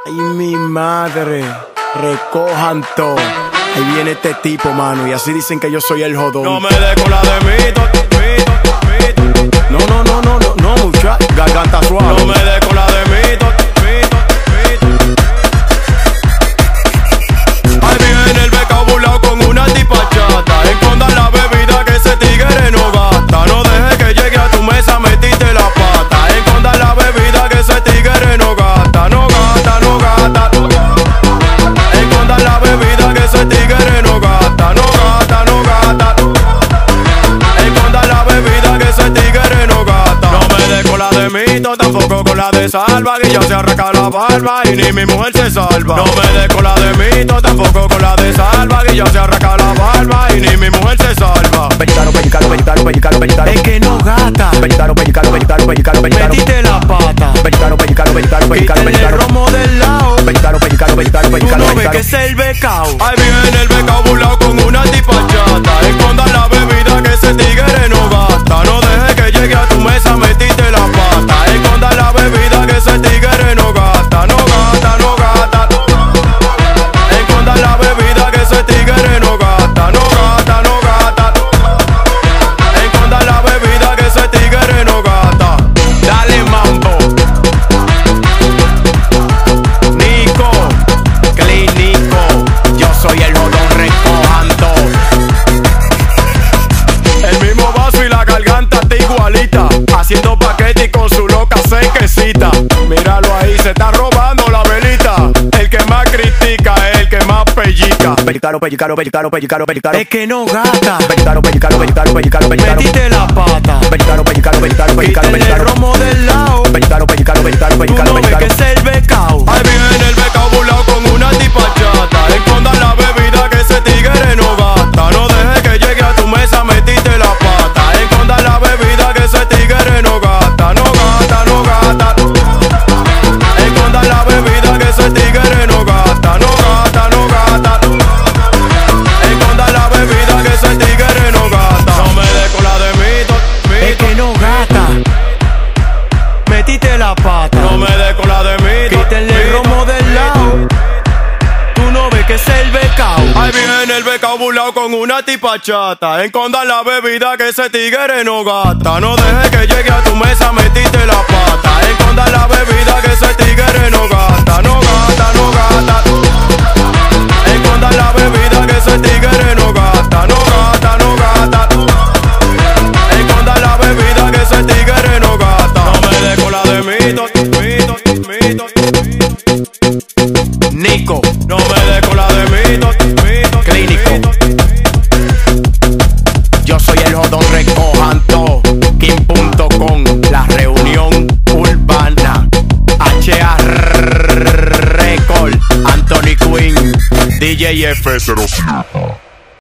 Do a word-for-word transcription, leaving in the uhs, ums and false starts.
Ay, mi madre, recojan todo. Ahí viene este tipo, mano, y así dicen que yo soy el jodón. No me dejo la de mito, mito, mito. No, no, no, no, no, no, muchacho, garganta suave. No me dejo la de mito, mito, mito. Ahí viene el becao burlao con una tipa chata. Escondan la bebida que ese tigre no gasta. No deje que llegue a tu mesa, metiste la pata. Escondan la bebida que ese tigre no gasta. No gasta, no gasta. Escondan la bebida que ese tigre no gasta. No gasta, no gasta. Escondan la bebida que ese tigre no gasta. No me dejo la de mito, tampoco con la de salva. Que ya se arranca la barba y ni mi mujer se salva. No me dejo la de mito, tampoco con la de salva. Que ya se arranca la barba y ni mi mujer se salva. Pellicaro, pellicaro, pellicaro, pellicaro, pellicaro. Es que no gata. Pellicaro, pellicaro, pellicaro, pellicaro, pellicaro. Metiste la pata. Pellicaro, pellicaro, pellicaro, pellicaro, Quítale el pellicaro. romo del lado. Pellicaro, pellicaro, pellicaro, Tú pellicaro, no ves pellicaro. que es el becao. Ahí viene el becao burlao con una tipa chata. Escondan la bebida que ese tigre no gasta. No deje que llegue a tu mesa, metiste la pata. Escondan la bebida que ese tigre no gasta. No gasta, no gasta. Escondan la bebida que ese tigre no gasta. No gasta, no gasta. Escondan la bebida que ese tigre no gasta. Dale mambo. Nico, clínico. Yo soy el jodón recojando. El mismo vaso y la garganta está igualita. Haciendo paquete y con su loca sequecita. Míralo ahí, se está robando la velita. El que más critica es el que más pellica. Pellicaro, pellicaro, pellicaro, pellicaro, pellicaro. Es que no gata. Pellicaro, pellicaro, pellicaro, pellicaro, pellicaro. Metiste la pata. Pellicaro, pellicaro, pellicaro, pellicaro, Quítale el pellicaro. romo del lado. Pellicaro, pellicaro, pellicaro, Tú pellicaro, no ves pellicaro. que es el becao. Ahí viene el becao burlao con una tipa chata. Escondan la bebida que ese tigre no gasta. No deje que llegue a tu mesa, metiste la pata. Escondan la bebida que ese tigre no gasta. No gasta, no gasta. Escondan la bebida que ese tigre no gasta. No gasta, no gasta. Escondan la bebida que ese tigre no gasta. No me dejo la de mito, mito. Es que no gata. Metiste la pata. No me dejo la de mito. Quítenle el romo del lado. Tú no ves que es el becao. Ahí viene el becao burlao con una tipa chata. Escondan la bebida que ese tigre no gasta. No deje que llegue a tu mesa, metiste la pata. Escondan la bebida que ese tigre no gasta. No gasta, no gasta. Escondan la bebida que ese tigre no gasta. No gasta, no gasta. Escondan la bebida que ese tigre no gasta. No me dejo la de mito, mito, mito. Nico, no me dejo la de mito, mito, Clínico. mito. Yo soy el jodón recojando. Kim punto com, la reunión urbana. H A Record, Anthony Quinn, D J F. F cero cinco.